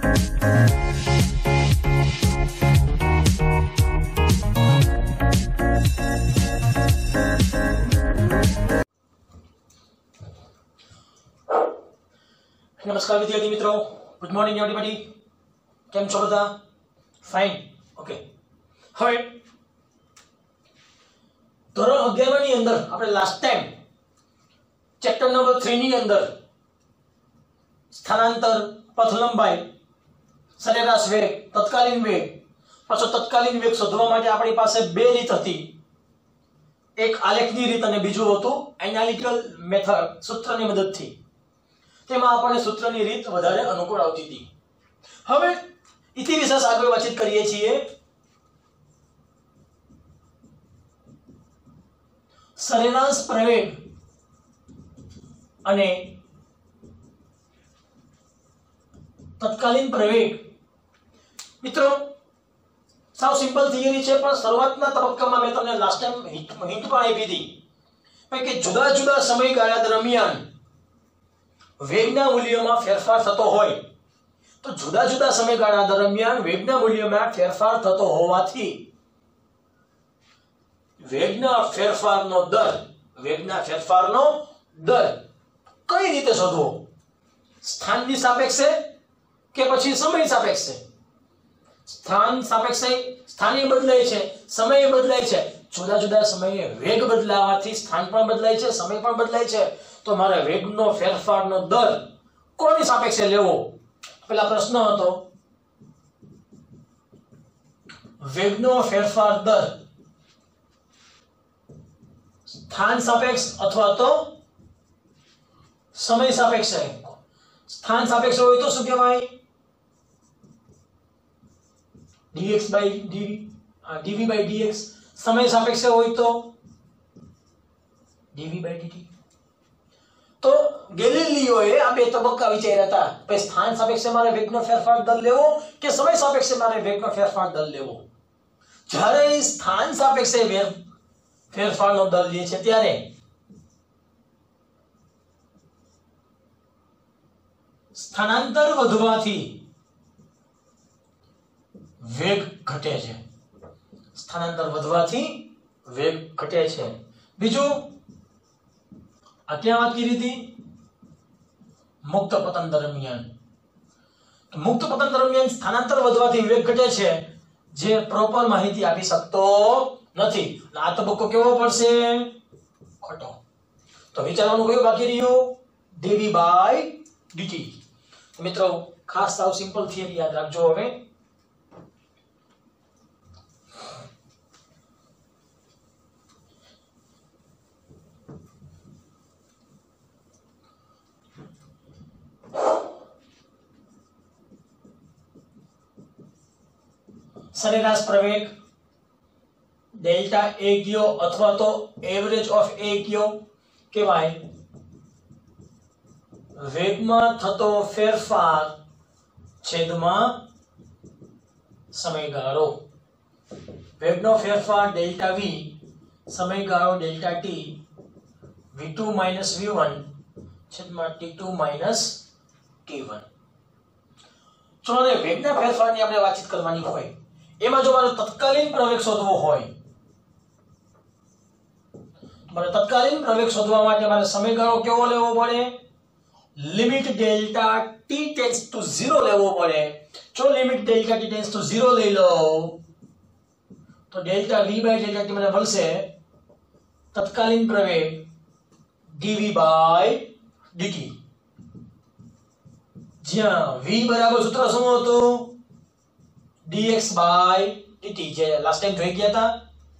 नमस्कार विद्यार्थी मित्रों, गुड मॉर्निंग एवरीबॉडी। केम छो बधा? Fine, okay. હવે ધોરણ 11 ની અંદર આપણે લાસ્ટ ટાઈમ ચેપ્ટર નંબર 3 ની અંદર સ્થાનાંતર, પથ લંબાઈ, સરેરાશ વેગ, તત્કાલીન વેગ, પાછો તત્કાલીન વેગ શોધવા માટે આપણી પાસે બે રીત હતી, એક આલેખની રીત અને બીજું હતું એનાલિટિકલ મેથડ, સૂત્રની મદદથી। તેમાં આપણને સૂત્રની રીત વધારે અનુકૂળ આવતી હતી। હવે ઇતિ વિશેષ આગળ વાતચીત કરીએ છીએ। સરેરાશ પ્રવેગ અને તત્કાલીન પ્રવેગ। મિત્રો સાવ સિમ્પલ થિયરી છે, પણ શરૂઆતના તબક્કામાં મેં તમને લાસ્ટ ટાઈમ હિન્ટ પણ આપી હતી કે જુદા જુદા સમયગાળા દરમિયાન વેગના મૂલ્યમાં ફેરફાર થતો હોય તો જુદા જુદા સમયગાળા દરમિયાન વેગના મૂલ્યમાં ફેરફાર થતો હોવાથી વેગના ફેરફારનો દર કઈ રીતે શોધવો? સ્થાનની સાપેક્ષે કે પછી સમય સાપેક્ષે? સ્થાન સાપેક્ષે સ્થાને બદલાય છે, સમય બદલાય છે, જુદા જુદા સમયે વેગ બદલાવાથી સ્થાન પણ બદલાય છે, સમય પણ બદલાય છે, તો મારે વેગનો ફેરફારનો દર કોની સાપેક્ષે લેવો? પેલા પ્રશ્ન હતો વેગનો ફેરફાર દર સ્થાન સાપેક્ષ અથવા તો સમય સાપેક્ષે। સ્થાન સાપેક્ષ હોય તો શું કહેવાય? dx by dv by dx। સમય સાપેક્ષ હોય તો dv by dt। તો ગેલિલિયોએ આ બે તબક્કા વિચાર્યા હતા કે સ્થાન સાપેક્ષે મારે વેગનો ફેરફાર દર લેવો કે સમય સાપેક્ષે મારે વેગનો ફેરફાર દર લેવો। જ્યારે સ્થાન સાપેક્ષે ફેરફારનો દર લે છે ત્યારે સ્થાનાંતર વધવાથી વેગ ઘટે છે। સ્થાનાંતર વધવાથી વેગ ઘટે છે। બીજું ક્યાં વાત કરી હતી? મુક્ત પતન દરમિયાન। મુક્ત પતન દરમિયાન સ્થાનાંતર વધવાથી વેગ ઘટે છે, જે પ્રોપર માહિતી આપી શકતો નથી। આ તબક્કો કેવો પડશે? ખોટો। તો વિચારવાનું કયું બાકી રહ્યું? dv by dt। મિત્રો ખાસ સાવ સિમ્પલ થિયરી યાદ રાખજો। હવે સરેરાશ પ્રવેગ ડેલ્ટા એ ગયો અથવા તો એવરેજ ઓફ એ ગયો કહેવાય વેગમાં થતો ફેરફાર છેદમાં સમયગાળો। વેગનો ફેરફાર ડેલ્ટા v સમયગાળો ડેલ્ટા t v2 v1 છેદમાં t2 t1। જો વેગના ફેરફારની આપણે વાતચીત કરવાની હોય, એમાં જો મારે તત્કાલીન પ્રવેગ શોધવો હોય, મારે તત્કાલીન પ્રવેગ શોધવા માટે મારે સમયગાળો કેવો લેવો પડે? Limit delta t tends to 0 લેવો પડે। જો limit delta t tends to 0 લઈ લો તો delta v by delta t મને મળશે તત્કાલીન પ્રવેગ dv by dt, જ્યાં v બરાબર સૂત્ર શું હતું? dx by dt, જે લાસ્ટ ટાઈમ જોઈ ગયા હતા।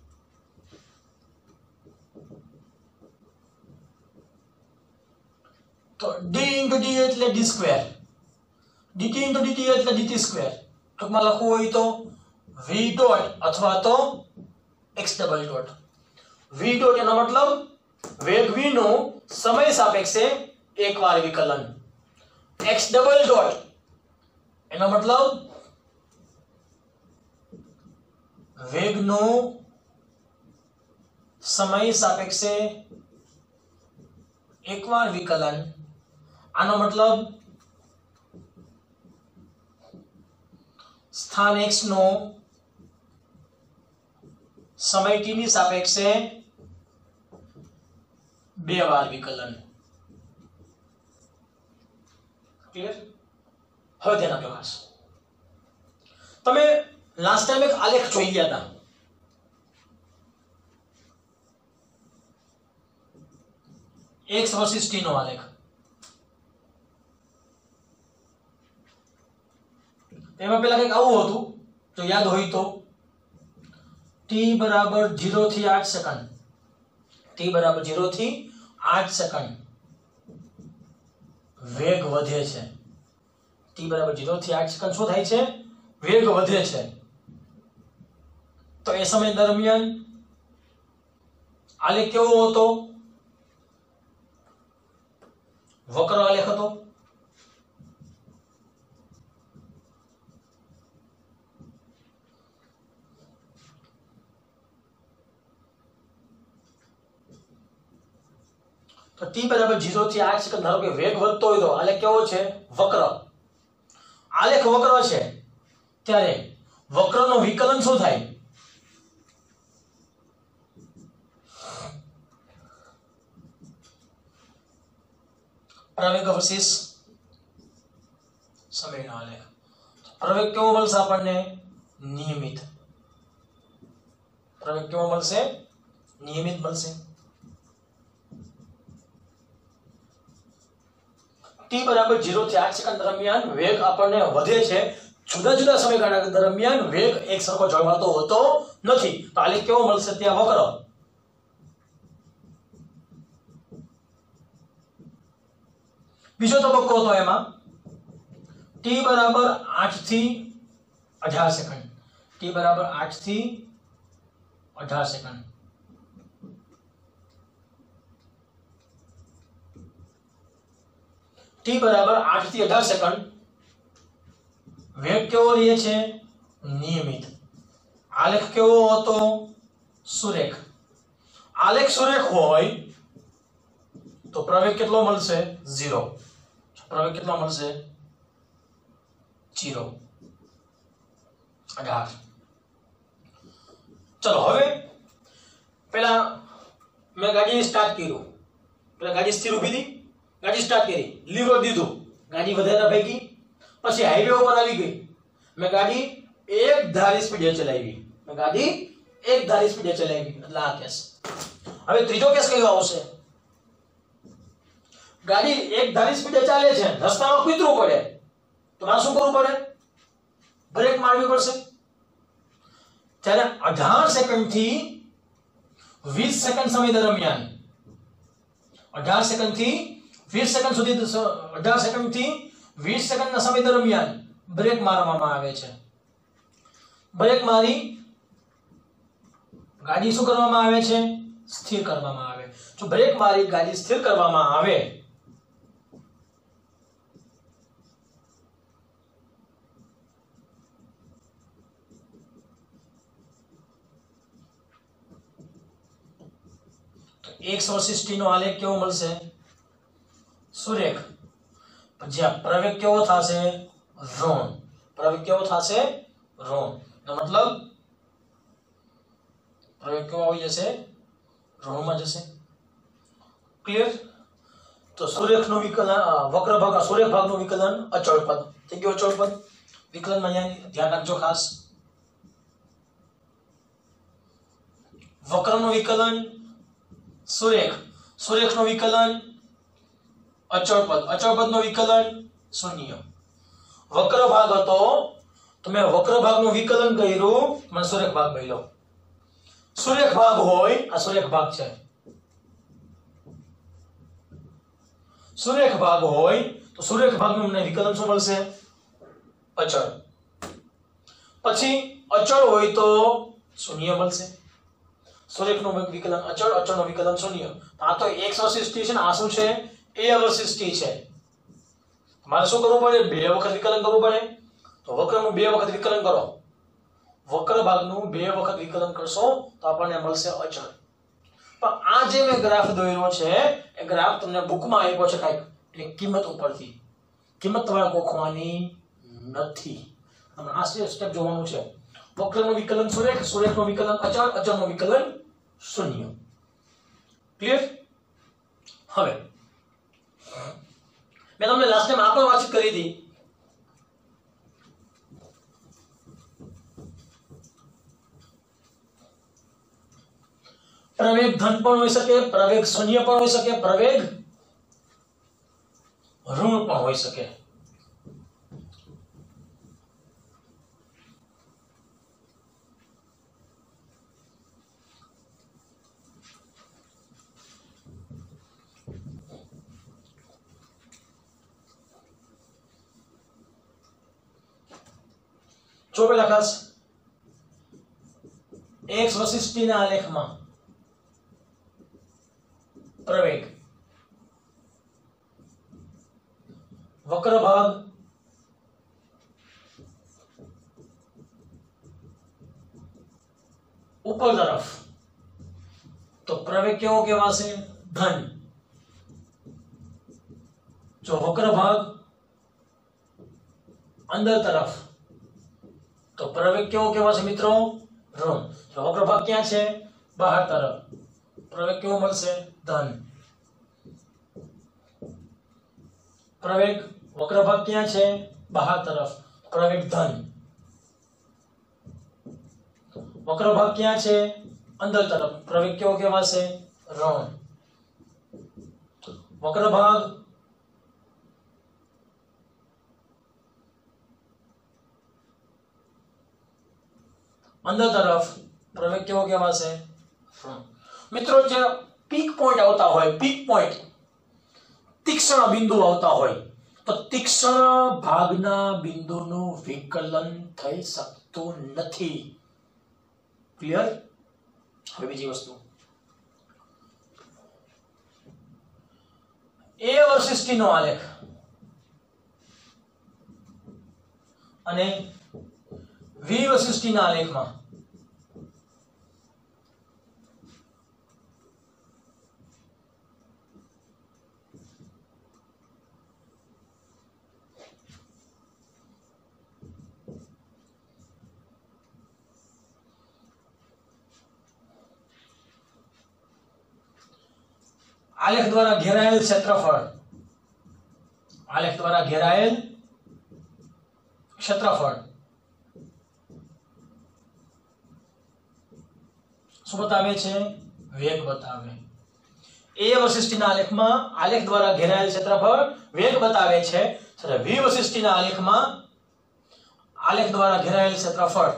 તો d into d એટલે d square, dt into dt એટલે dt સ્ક્વેર। ટૂંકમાં લખવું હોય તો v ડોટ અથવા તો x double dot. v dot એનો મતલબ વેગ v નું સમય સાપેક્ષે એકવાર વિકલન, x ડબલ ડોટ એનો મતલબ વેગનું સમય સાપેક્ષે એકવાર વિકલન। આનો મતલબ સ્થાન x નો સમય t ની સાપેક્ષે 2 વાર વિકલન. ક્લિયર? હવે ધ્યાન આપજો ખાસ. તમે લાસ્ટ ટાઈમ એક આલેખ જોઈ ગયા હતા. x વર્સિસ t નો આલેખ. એમાં પેલા કંઈક આવું હતું, જો યાદ હોય તો t બરાબર 0 થી 8 સેકન્ડ. t બરાબર 0 થી 8 સેકન્ડ વેગ વધે છે. t બરાબર 0 થી 8 સેકન્ડ શું થાય છે? વેગ વધે છે. તો એ સમય દરમિયાન આલેખ કેવો હતો? વક્ર આલેખ હતો. તો t બરાબર 0 થી 8 સેકન્ડ ધારો કે વેગ વધતો હોય તો આલેખ કેવો છે? વક્ર. આલેખ વક્ર છે ત્યારે વક્રનો વિકલન શું થાય? પ્રવેગ વર્સિસ સમયનો આલેખ. પ્રવેગ કેવો મળશે આપણને? નિયમિત. પ્રવેગ કેવો મળશે? નિયમિત મળશે. t બરાબર 0 થી 8 સેકન્ડ દરમિયાન વેગ આપણને વધે છે. જુદા જુદા સમયગાળા દરમિયાન વેગ એક સરખો જળવાતો હોતો નથી. તો આલેખ કેવો મળશે? ત્યાં વક્ર. બીજો તબક્કો હતો એમાં t બરાબર 8 થી 18 સેકન્ડ. t બરાબર 8 થી 18 સેકન્ડ. t બરાબર 8 થી 18 સેકન્ડ વેગ કેવો રહે છે? નિયમિત. આલેખ કેવો હતો? સુરેખ. આલેખ સુરેખ હોય તો પ્રવેગ કેટલો મળશે? 0. પ્રવેગ કેટલો મળશે? 0. 18. ચલો હવે પેલા મેં ગાડી સ્ટાર્ટ કર્યું. પેલા ગાડી સ્થિર ઊભી હતી, ગાડી સ્ટાર્ટ કરી, લીવર દીધું, ગાડી વધારે ભાગી, પછી હાઈવે ઉપર આવી ગઈ. મેં ગાડી એક ધારી સ્પીડે ચલાવી. એટલે આ કેસ. હવે ત્રીજો કેસ કયો આવશે? ગાડી એક ધારી સ્પીડે ચાલે છે, રસ્તામાં કૂતરું પડે તો મારે શું કરવું પડે? બ્રેક મારવી પડશે. ત્યારે 18 સેકન્ડ થી 20 સેકન્ડ સમય દરમિયાન 18 સેકન્ડ થી 20 સેકન્ડ સુધી 18 સેકન્ડ થી 20 સેકન્ડના સમય દરમિયાન બ્રેક મારવામાં આવે છે. બ્રેક મારી ગાડી શું કરવામાં આવે છે? સ્થિર કરવામાં આવે. જો બ્રેક મારી ગાડી સ્થિર કરવામાં આવે તો x વર્સિસ t નો આલેખ કેવો મળશે? સુરેખ. જ્યાં પ્રવેગ કેવો થશે? ઋણ. પ્રવેગ કેવો થશે? ઋણ. નો મતલબ પ્રવેગ કેવો આવી જશે? ઋણમાં જશે. ક્લિયર? તો સુરેખનું વિકલન, વક્ર ભાગ, સુરેખ ભાગનું વિકલન અચળ પદ થઈ ગયો. અચળ પદ વિકલનમાં અહીંયા ધ્યાન રાખજો ખાસ. વક્રનું વિકલન સુરેખ, સુરેખનું વિકલન અચળ પદ, અચળ પદનું વિકલન શૂન્ય. વક્ર ભાગ હતો તો મેં વક્ર ભાગનું વિકલન કર્યું, મને સુરેખ ભાગ મળ્યો. સુરેખ ભાગ હોય, આ સુરેખ ભાગ છે. સુરેખ ભાગ હોય તો સુરેખ ભાગનું મને વિકલન શું મળશે? અચળ. પછી અચળ હોય તો શૂન્ય મળશે. સુરેખનું વિકલન અચળ, અચળનું વિકલન શૂન્ય. આ તો x વર્સિસ t છે ને, આ શું છે? a વર્સિસ t છે. મારે શું કરવું પડે? 2 વખત વિકલન કરવું પડે. તો વક્રનું 2 વખત વિકલન કરો. વક્ર ભાગનું 2 વખત વિકલન કરશો તો આપણને મળશે અચળ. પણ આ જે મેં ગ્રાફ દોર્યો છે એ ગ્રાફ તમને બુકમાં આપ્યો છે કાંઈક, એટલે કિંમત ઉપરથી. કિંમત તમારે ગોખવાની નથી. આ સ્ટેપ જોવાનું છે. વક્રનું વિકલન સુરેખ, સુરેખનું વિકલન અચળ, અચળનું વિકલન શૂન્ય. ક્લિયર? હવે મેં તમને લાસ્ટ ટાઈમ આ પણ વાતચીત કરી હતી. પ્રવેગ ધન પણ હોઈ શકે, પ્રવેગ શૂન્ય પણ હોઈ શકે, પ્રવેગ ઋણ પણ હોઈ શકે. જો પેલા ખાસ x વશિષ્ટીના આલેખમાં પ્રવેગ વક્ર ભાગ ઉપર તરફ, તો પ્રવેગ કેવો કહેવાશે? ધન. જો વક્ર ભાગ અંદર તરફ, તો પ્રવેગ કેવો કહેવાશે મિત્રો? ઋણ. જો વક્ર ભાગ ક્યાં છે? બહાર તરફ, પ્રવેગ કેવો મળશે? ધન. પ્રવેગ વક્ર ભાગ ક્યાં છે? બહાર તરફ, પ્રવેગ ધન. વક્ર ભાગ ક્યાં છે? અંદર તરફ, પ્રવેગ કેવો કહેવાશે? ઋણ. વક્ર ભાગ અંદર તરફ, પ્રવેગ કેવો કહેવાશે? મિત્રો જે પીક પોઈન્ટ આવતા હોય, પીક પોઈન્ટ તીક્ષ્ણ બિંદુ આવતા હોય, તો તીક્ષ્ણ ભાગના બિંદુનું વિકલન થઈ શકતું નથી. ક્લિયર? હવે બીજી વસ્તુ, એ વશિષ્ટીનો આલેખ અને વી વશિષ્ટીના આલેખમાં આલેખ દ્વારા ઘેરાયેલ ક્ષેત્રફળ, આલેખ દ્વારા ઘેરાયેલ ક્ષેત્રફળ શું બતાવે છે? વેગ બતાવે. એ વશિષ્ટીના આલેખમાં આલેખ દ્વારા ઘેરાયેલ ક્ષેત્રફળ વેગ બતાવે છે, જ્યારે વી વશિષ્ટીના આલેખમાં આલેખ દ્વારા ઘેરાયેલ ક્ષેત્રફળ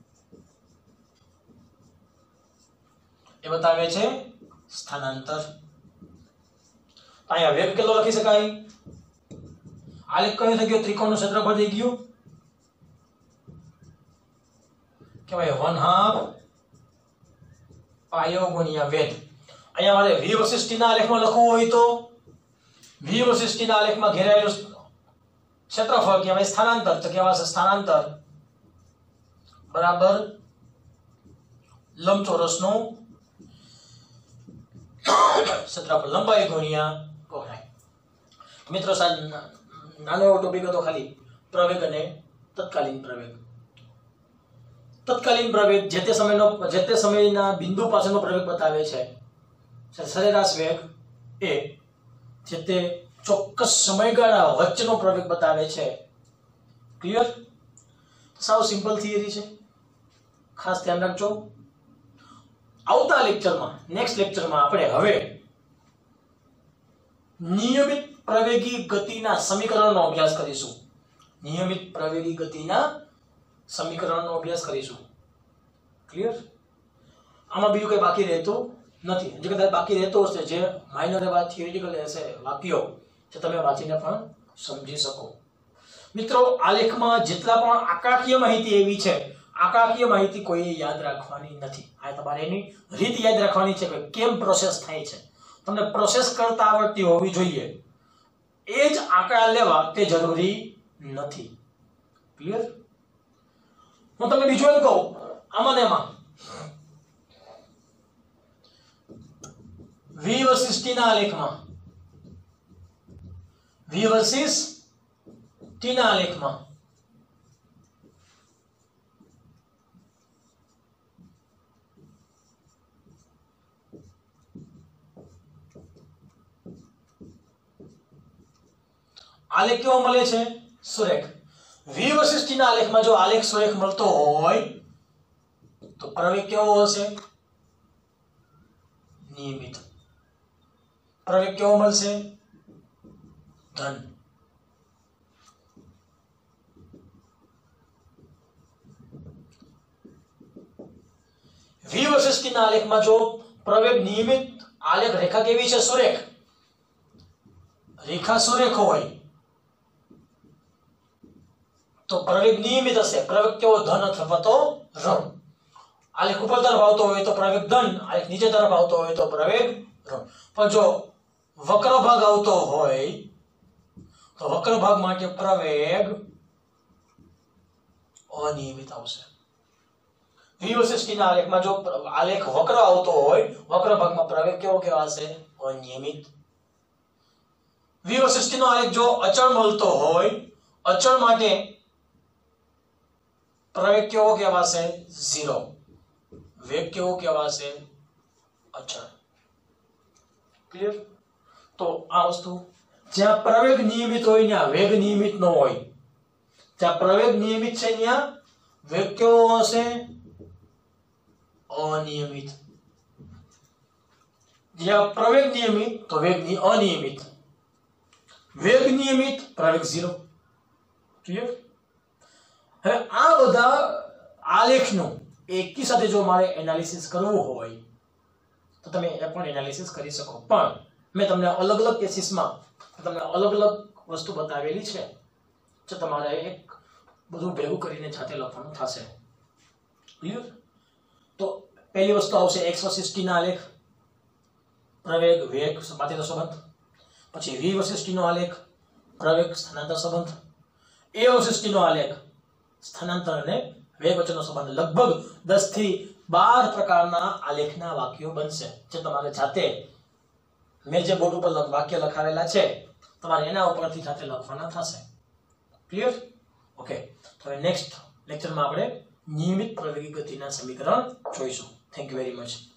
એ બતાવે છે સ્થાનાંતર. અહીંયા વેગ કેટલો લખી શકાય? આલેખ કયો થઈ ગયો? ત્રિકોણનું ક્ષેત્રફળ થઈ ગયું કે ભાઈ 1/2 પાયો ગુણ્યા વેગ. અહીંયા મારે વી વશિષ્ટીના આલેખમાં લખવું હોય તો વી વશિષ્ટીના આલેખમાં ઘેરાયેલું ક્ષેત્રફળ કહેવાય સ્થાનાંતર, તો કહેવાશે સ્થાનાંતર બરાબર લંબચોરસનું ક્ષેત્રફળ, લંબાઈ ગુણ્યા પહોળાઈ. મિત્રો નાનો ટોપિક હતો ખાલી પ્રવેગ અને તત્કાલીન પ્રવેગ. તત્કાલીન પ્રવેગ જે તે સમયના બિંદુ પાસેનો પ્રવેગ બતાવે છે. સરેરાશ વેગ એ જે તે ચોક્કસ સમયગાળા વચ્ચેનો પ્રવેગ બતાવે છે. ક્લિયર? સાવ સિમ્પલ થિયરી છે, ખાસ ધ્યાન રાખજો. આવતા લેક્ચરમાં, નેક્સ્ટ લેક્ચરમાં આપણે હવે નિયમિત પ્રવેગી ગતિના સમીકરણનો અભ્યાસ કરીશું. નિયમિત પ્રવેગી ગતિના સમીકરણનો અભ્યાસ કરીશું. ક્લિયર? આમાં બીજું કઈ બાકી રહેતું નથી. જે કદાચ બાકી રહેતો હશે, જે માઇનર એવા થિયરિટિકલ હશે વાક્યો, જે તમે વાંચીને પણ સમજી શકો. મિત્રો, આલેખમાં જેટલા પણ આંકડાકીય માહિતી એવી છે, આંકડાકીય માહિતી કોઈએ યાદ રાખવાની નથી. આ તમારે એની રીત યાદ રાખવાની છે કે કેમ પ્રોસેસ થાય છે. તમને પ્રોસેસ કરતા આવડતી હોવી જોઈએ. એ જ આંકડા લેવા તે જરૂરી નથી. ક્લિયર? હું તમને બીજું એમ કહું, આમાં ને એમાં વી વશિષ્ટીના આલેખમાં વી વશિષ્ટીના આલેખમાં આલેખ કેવો મળે છે? સુરેખ. V વર્સિસ T ના આલેખમાં જો આલેખ સુરેખ મળતો હોય તો પ્રવેગ કેવો હશે? નિયમિત. પ્રવેગ કેવો મળશે? ધન. V વર્સિસ T ના આલેખમાં જો પ્રવેગ નિયમિત, આલેખ રેખા કેવી છે? સુરેખ. રેખા સુરેખ હોય તો પ્રવેગ નિયમિત હશે. પ્રવેગ કેવો? ધન અથવા તો ઋણ. આલેખ ઉપર તરફ આવતો હોય તો પ્રવેગ ધન, આલેખ નીચે તરફ આવતો હોય તો પ્રવેગ ઋણ. પણ જો વક્ર ભાગ આવતો હોય તો વક્ર ભાગ માટે પ્રવેગ અનિયમિત આવશે. V વર્સિસ T ના આલેખમાં જો આલેખ વક્ર આવતો હોય, વક્ર ભાગમાં પ્રવેગ કેવો કહેવાશે? અનિયમિત. V વર્સિસ T નો આલેખ જો અચળ મળતો હોય, અચળ માટે પ્રવેગ કેવો કહેવાશે? 0. વેગ કેવો કહેવાશે? અચળ. ક્લિયર? તો આ વસ્તુ જ્યાં પ્રવેગ નિયમિત હોય ત્યાં વેગ નિયમિત ન હોય. જ્યાં પ્રવેગ નિયમિત છે ત્યાં વેગ કેવો હશે? અનિયમિત. જ્યાં પ્રવેગ નિયમિત તો વેગ અનિયમિત. વેગ નિયમિત, પ્રવેગ 0. ક્લિયર? હવે આ બધા આલેખનું એકી સાથે જો મારે એનાલિસિસ કરવું હોય તો તમે એ પણ એનાલિસિસ કરી શકો. પણ મેં તમને અલગ અલગ કેસીસમાં તમને અલગ અલગ વસ્તુ બતાવેલી છે, જો તમારે એક બધું ભેગું કરીને જાતે લખવાનું થશે. ક્લિયર? તો પહેલી વસ્તુ આવશે x વર્સિસ t ના આલેખ, પ્રવેગ વેગ માટેનો સંબંધ. પછી v વર્સિસ t નો આલેખ, પ્રવેગ સ્થાનાંતર સંબંધ. a વર્સિસ t નો આલેખ, સ્થાનાંતર અને વેગ વચ્ચેનો સંબંધ. લગભગ 10 થી 12 પ્રકારના આલેખના વાક્યો બનશે, જે તમારે જાતે મેં જે બોર્ડ ઉપર વાક્ય લખાવેલા છે તમારે એના ઉપરથી જાતે લખવાના થશે. ક્લિયર? ઓકે. તો હવે નેક્સ્ટ લેક્ચરમાં આપણે નિયમિત પ્રવેગી ગતિના સમીકરણ જોઈશું. Thank you very much.